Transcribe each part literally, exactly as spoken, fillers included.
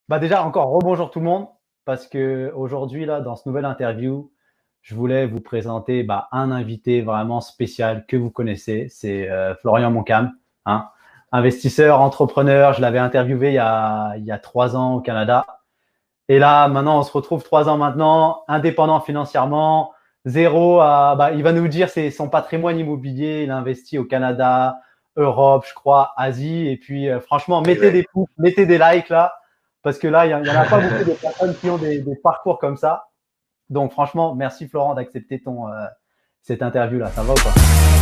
Bah déjà, encore rebonjour tout le monde, parce que aujourd'hui là, dans ce nouvelle interview, je voulais vous présenter bah, un invité vraiment spécial que vous connaissez, c'est euh, Florian Moncam, hein, investisseur, entrepreneur. Je l'avais interviewé il y, a, il y a trois ans au Canada. Et là, maintenant, on se retrouve trois ans maintenant, indépendant financièrement, zéro à, bah, il va nous dire c'est son patrimoine immobilier, il investit au Canada, Europe, je crois, Asie. Et puis, euh, franchement, mettez des pouces, mettez des likes là, parce que là, il n'y en a pas beaucoup de personnes qui ont des, des parcours comme ça. Donc, franchement, merci Florent d'accepter ton euh, cette interview là. Ça va ou pas?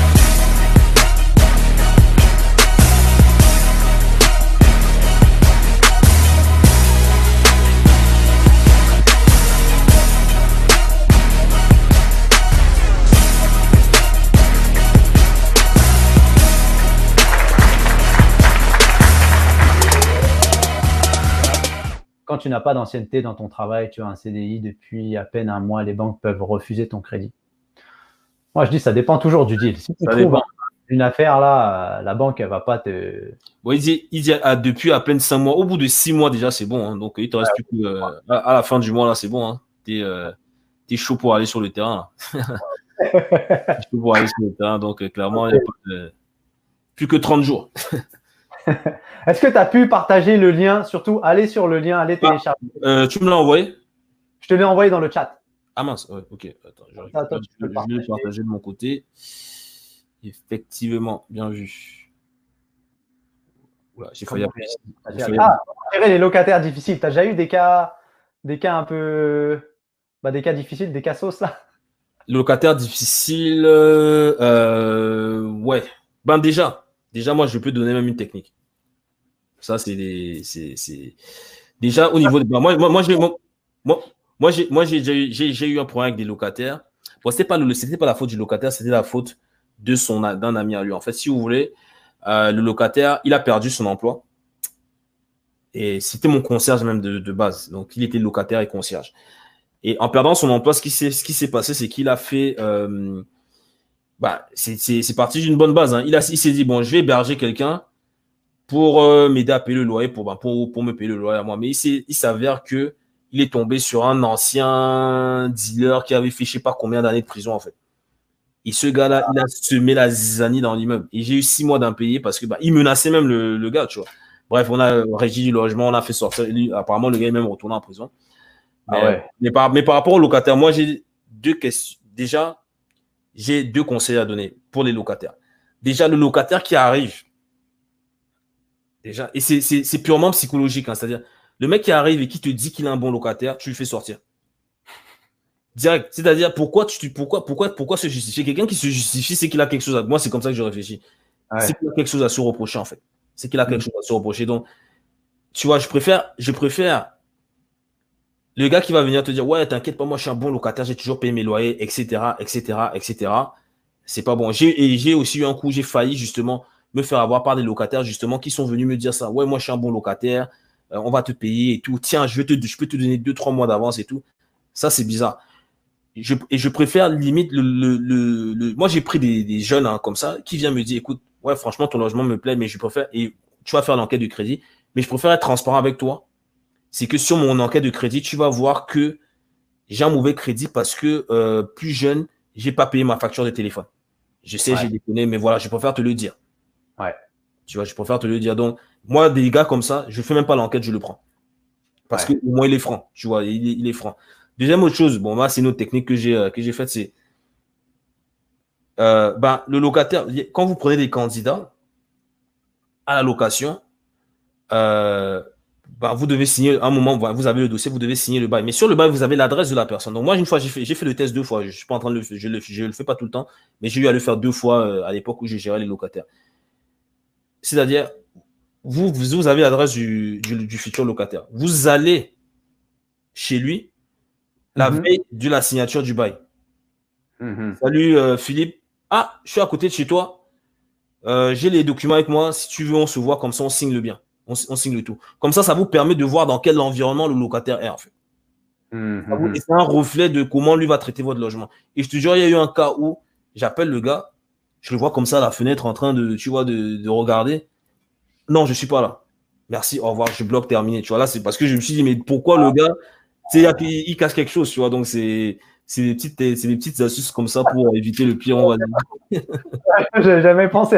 Quand tu n'as pas d'ancienneté dans ton travail, tu as un C D I depuis à peine un mois, les banques peuvent refuser ton crédit. Moi, je dis, ça dépend toujours du deal. Si tu Ça trouves dépend. une affaire là, la banque, elle va pas te. Bon, il dit, il dit ah, depuis à peine cinq mois. Au bout de six mois déjà, c'est bon. Hein. Donc, il te reste plus que euh, à, à la fin du mois là, c'est bon. Hein. T'es euh, t'es chaud pour aller sur le terrain. Là. T'es chaud pour aller sur le terrain. Donc, euh, clairement, il y a pas de- plus que trente jours. Est-ce que tu as pu partager le lien? Surtout, allez sur le lien, allez télécharger. Euh, tu me l'as envoyé? Je te l'ai envoyé dans le chat. Ah mince, ouais, ok. Attends, je, Ça, toi, tu peux je- le je vais le partager. partager de mon côté. Effectivement, bien vu. Oula, j'ai failli appeler. J'ai failli- Ah, gérer les locataires difficiles. Tu as déjà eu des cas, des cas un peu. Bah, des cas difficiles, des cas sauces là? Locataire difficile, euh, euh, ouais. Ben déjà, déjà moi je peux donner même une technique. Ça c'est des, c'est, c'est déjà au niveau de, ben, moi, moi, moi j'ai, moi, moi, moi, j'ai, moi j'ai, j'ai, j'ai j'ai eu un problème avec des locataires. Bon, c'était pas le, c'était pas la faute du locataire, c'était la faute de son, d'un ami à lui. En fait, si vous voulez, euh, le locataire, il a perdu son emploi et c'était mon concierge même de, de base. Donc il était locataire et concierge. Et en perdant son emploi, ce qui s'est, ce qui s'est passé, c'est qu'il a fait euh, bah, c'est, c'est, c'est parti d'une bonne base. Hein. Il, a, il s'est dit, bon, je vais héberger quelqu'un pour euh, m'aider à payer le loyer, pour, bah, pour, pour me payer le loyer à moi. Mais il, s'est, il s'avère que il est tombé sur un ancien dealer qui avait fait je sais pas combien d'années de prison, en fait. Et ce gars-là, il a semé la zizanie dans l'immeuble. Et j'ai eu six mois d'impayé parce que bah, il menaçait même le, le gars, tu vois. Bref, on a régi du logement, on a fait sortir. Lui, apparemment, le gars est même retourné en prison. Mais, Ah ouais. mais, par, mais par rapport aux locataires, moi, j'ai deux questions. Déjà, j'ai deux conseils à donner pour les locataires. Déjà, le locataire qui arrive, déjà, et c'est, c'est, c'est purement psychologique, hein, c'est-à-dire, le mec qui arrive et qui te dit qu'il est un bon locataire, tu le fais sortir. Direct. C'est-à-dire, pourquoi, tu, pourquoi, pourquoi, pourquoi se justifier? Quelqu'un qui se justifie, c'est qu'il a quelque chose à. Moi, c'est comme ça que je réfléchis. Ouais. C'est qu'il a quelque chose à se reprocher, en fait. C'est qu'il a quelque mmh. chose à se reprocher. Donc, tu vois, je préfère, je préfère le gars qui va venir te dire, ouais, t'inquiète pas, moi, je suis un bon locataire, j'ai toujours payé mes loyers, et cetera, et cetera, et cetera. C'est pas bon. J'ai, et j'ai aussi eu un coup, j'ai failli justement me faire avoir par des locataires justement qui sont venus me dire ça. Ouais, moi, je suis un bon locataire, euh, on va te payer et tout. Tiens, je, vais te, je peux te donner deux, trois mois d'avance et tout. Ça, c'est bizarre. Je, et je préfère limite le. le, le, le... Moi, j'ai pris des, des jeunes hein, comme ça qui viennent me dire, écoute, ouais, franchement, ton logement me plaît, mais je préfère. Et tu vas faire l'enquête de crédit, mais je préfère être transparent avec toi. C'est que sur mon enquête de crédit, tu vas voir que j'ai un mauvais crédit parce que euh, plus jeune, j'ai pas payé ma facture de téléphone. Je sais, ouais. J'ai déconné, mais voilà, je préfère te le dire. Ouais. Tu vois, je préfère te le dire. Donc, moi, des gars comme ça, je fais même pas l'enquête, je le prends. Parce ouais. que au moins, il est franc. Tu vois, il est, il est franc. Deuxième autre chose, bon, moi, c'est une autre technique que j'ai, euh, que j'ai faite, c'est euh, ben, le locataire, quand vous prenez des candidats à la location, euh, ben, vous devez signer, à un moment, vous avez le dossier, vous devez signer le bail. Mais sur le bail, vous avez l'adresse de la personne. Donc, moi, une fois, j'ai fait, j'ai fait le test deux fois. Je ne suis pas en train de le faire, je ne le, je le fais pas tout le temps, mais j'ai eu à le faire deux fois euh, à l'époque où j'ai géré les locataires. C'est-à-dire, vous, vous avez l'adresse du, du, du futur locataire. Vous allez chez lui la mm-hmm. veille de la signature du bail. Mm-hmm. Salut euh, Philippe. Ah, je suis à côté de chez toi. Euh, j'ai les documents avec moi. Si tu veux, on se voit comme ça, on signe le bien. On, on signe le tout. Comme ça, ça vous permet de voir dans quel environnement le locataire est en fait. Mm-hmm. Et c'est un reflet de comment lui va traiter votre logement. Et je te jure, il y a eu un cas où j'appelle le gars, je le vois comme ça à la fenêtre en train de, tu vois, de, de regarder. Non, je suis pas là. merci, au revoir, je bloque, terminé. Tu vois, là, c'est parce que je me suis dit, mais pourquoi le gars, tu sais, il, il cache quelque chose, tu vois. Donc, c'est c'est des petites, c'est des petites astuces comme ça pour éviter le pire, on va dire. J'ai jamais pensé.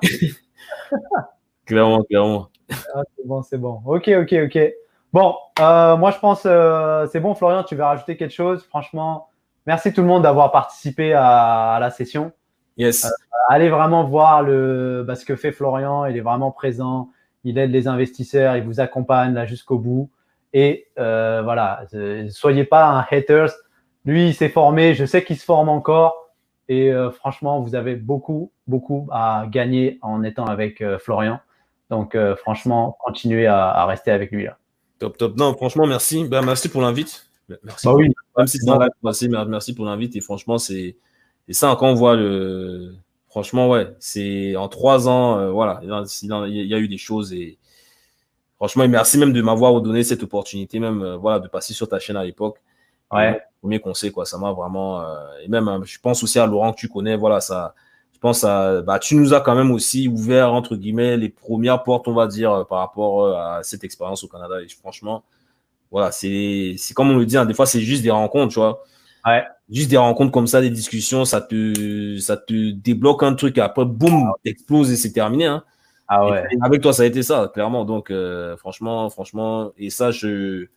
Clairement, clairement. Ah, c'est bon, c'est bon. Ok, ok, ok. Bon, euh, moi je pense euh, c'est bon, Florian, tu veux rajouter quelque chose? Franchement, merci tout le monde d'avoir participé à, à la session. Euh, Yes. allez vraiment voir le, bah, ce que fait Florian. Il est vraiment présent. Il aide les investisseurs. Il vous accompagne là jusqu'au bout. Et euh, voilà, euh, soyez pas un haters. Lui, il s'est formé. Je sais qu'il se forme encore. Et euh, franchement, vous avez beaucoup, beaucoup à gagner en étant avec euh, Florian. Donc, euh, franchement, continuez à, à rester avec lui là. Top, top. Non, franchement, merci. Ben, merci pour l'invite. Merci Bah pour. oui, Même si c'est un bon, live passé, mais merci pour l'invite. Et franchement, c'est c'est ça quand on voit le. Franchement, ouais, c'est en trois ans, euh, voilà, il y a- il y a eu des choses et franchement, et merci même de m'avoir donné cette opportunité, même euh, voilà, de passer sur ta chaîne à l'époque. Et moi, ouais, le premier conseil, quoi, ça m'a vraiment. euh, et même, hein, je pense aussi à Laurent que tu connais, voilà, ça. Je pense à. Bah, tu nous as quand même aussi ouvert, entre guillemets, les premières portes, on va dire, euh, par rapport euh, à cette expérience au Canada. Et franchement, voilà, c'est c'est comme on le dit, hein, des fois, c'est juste des rencontres, tu vois. ouais. Juste des rencontres comme ça, des discussions, ça te, ça te débloque un truc. Et après, boum, t'exploses et c'est terminé, hein. Ah Et ouais. avec toi, ça a été ça, clairement. Donc, euh, franchement, franchement, et ça, je,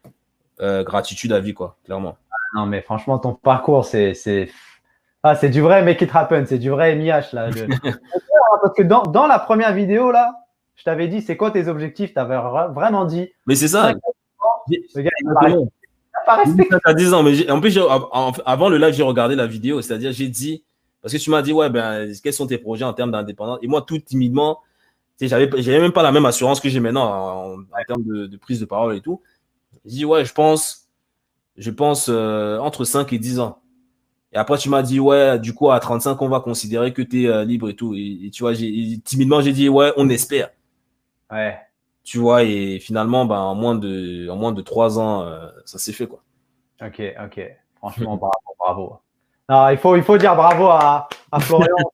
euh, gratitude à vie, quoi, clairement. Non, mais franchement, ton parcours, c'est, c'est, ah, c'est du vrai make it happen. C'est du vrai M I H là. Le- Parce que dans, dans la première vidéo là, je t'avais dit, c'est quoi tes objectifs? Tu avais vraiment dit Mais c'est ça. cinq ans. J'ai- Le gars, il n'a pas Exactement. respecté. Il n'a pas J'ai dit ça respecté. à dix ans, mais j'ai- en plus, j'ai- en- avant le live, j'ai regardé la vidéo, c'est-à-dire, j'ai dit, parce que tu m'as dit, ouais, ben, quels sont tes projets en termes d'indépendance? Et moi, tout timidement, tu sais, j'avais, j'avais même pas la même assurance que j'ai maintenant en, en termes de, de prise de parole et tout. J'ai dit, ouais, je pense, je pense, euh, entre cinq et dix ans. Et après, tu m'as dit, ouais, du coup, à trente-cinq, on va considérer que tu es euh, libre et tout. Et, et tu vois, j'ai, timidement, j'ai dit, ouais, on espère. Ouais. Tu vois, et finalement, ben, en moins de, en moins de trois ans, euh, ça s'est fait, quoi. Ok, ok. Franchement, bravo, bravo. Non, il faut, il faut dire bravo à, à Florian.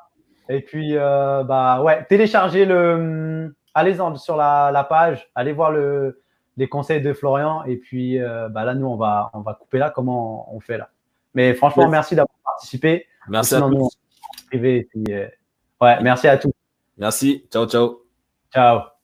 Et puis, euh, bah ouais, téléchargez le, allez en sur la, la page, allez voir le, les conseils de Florian. Et puis, euh, bah là, nous, on va, on va couper là. Comment on fait là? Mais franchement, Yes. merci d'avoir participé. Ou Merci à sinon, nous, on tous. est privé. Et puis, euh, ouais, merci à tous. Merci. Ciao, ciao. Ciao.